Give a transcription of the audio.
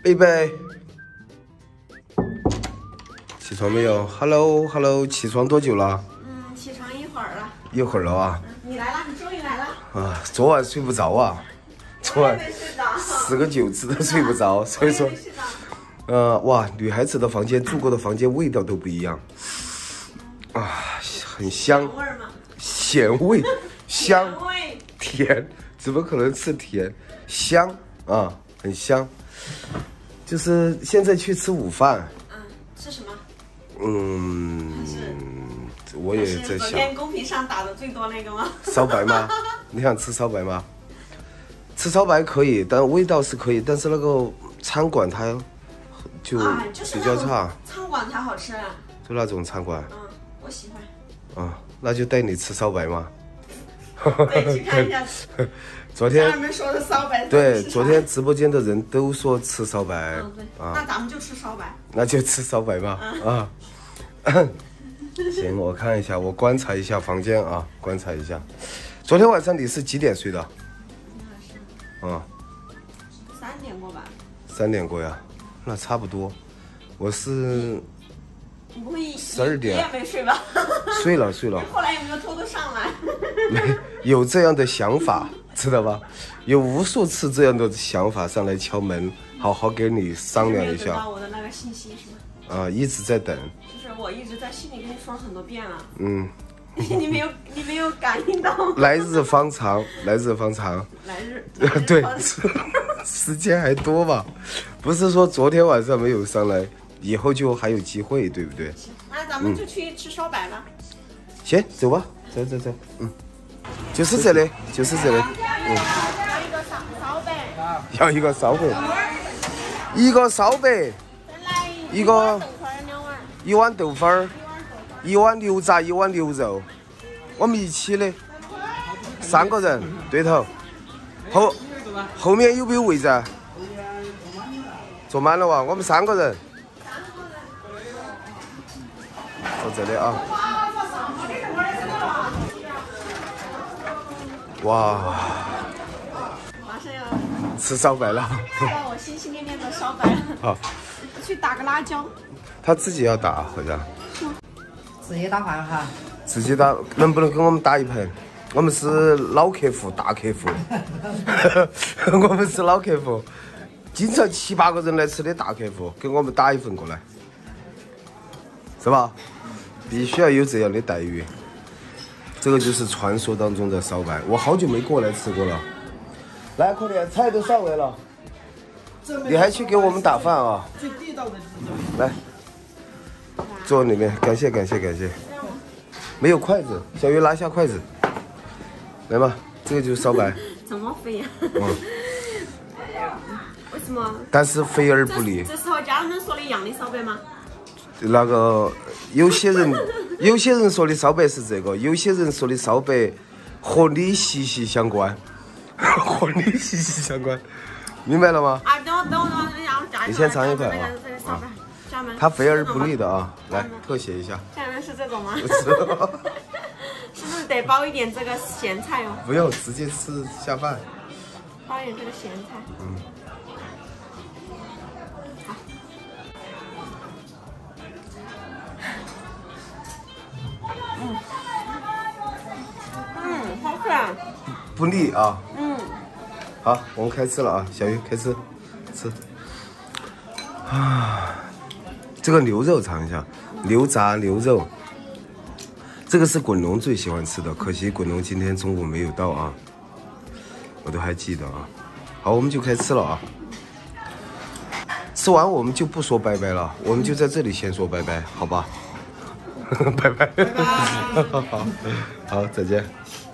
贝贝，起床没有 ？Hello， 起床多久了？ 起床一会儿了。 一会儿了啊。 你来了，你终于来了。 啊，昨晚睡不着啊，昨晚10个9次都睡不着，所以说，哇，女孩子的房间住过的房间味道都不一样，啊，很香。 味儿吗？ 咸味，香， 味甜，怎么可能是甜？香啊，很香。就是现在去吃午饭。 吃什么？ 我也在想。 昨天公屏上打的最多那个吗？ 烧白吗？你想吃烧白吗？吃烧白可以，但味道是可以，但是那个餐馆它就比较差。 餐馆才好吃。 就那种餐馆。 我喜欢。 那就带你吃烧白嘛。 对，去看一下。 昨天他们说的烧白。 对，昨天直播间的人都说吃烧白。 对。那咱们就吃烧白。 那就吃烧白吧。行，我看一下，我观察一下房间啊，观察一下。昨天晚上你是几点睡的 ？3点过吧。 3点过呀，那差不多。我是不会 12点。 你也没睡吧？ 睡了。 后来有没有偷偷上来？ 没有这样的想法，知道吧？有无数次这样的想法上来敲门，好好跟你商量一下。 没有得到我的那个信息是吗？ 一直在等。 就是我一直在心里跟你说了很多遍了。 你没有感应到吗？ 来日方长。 来日对，时间还多吧？不是说昨天晚上没有上来，以后就还有机会，对不对？ 那咱们就去吃烧白了。 行，走吧，走。就是这里。要一个烧白。一个烧白。一碗豆花儿，1碗牛杂，1碗牛肉，我们一起的，3个人，对头。后面有没有位置？坐满了哇，我们3个人。坐这里啊。哇。 马上要吃烧白了。 吃到我心心念念的烧白了。 好。 去打个辣椒。 他自己要打，好像。 自己打饭哈。 自己打，能不能给我们打一盆？我们是老客户，大客户。我们是老客户，经常7、8个人来吃的大客户，给我们打一份过来，是吧？必须要有这样的待遇。这个就是传说当中的烧白，我好久没过来吃过了。来，快点，菜都上来了，你还去给我们打饭啊？ 最地道的来。坐里面，感谢。没有筷子，小鱼拿下筷子。来吧，这个就是烧白。 怎么肥呀？为什么？ 但是肥而不腻。 这是和家人们说的一样的烧白吗？ 那个有些人说的烧白是这个，有些人说的烧白和你息息相关，明白了吗？ 等我， 你先尝一块啊。它肥而不腻的啊，来特写一下。 下面是这种吗？ 不是。 是不是得包一点这个咸菜哦？ 不用，直接吃下饭。 包一点这个咸菜。好。好吃啊。 不腻啊。好，我们开吃了啊，小鱼开吃。这个牛肉尝一下，牛杂牛肉，这个是滚龙最喜欢吃的，可惜滚龙今天中午没有到啊，我都还记得啊。好，我们就开吃了啊。吃完我们就不说拜拜了，我们就在这里先说拜拜，好吧？拜拜。好，再见。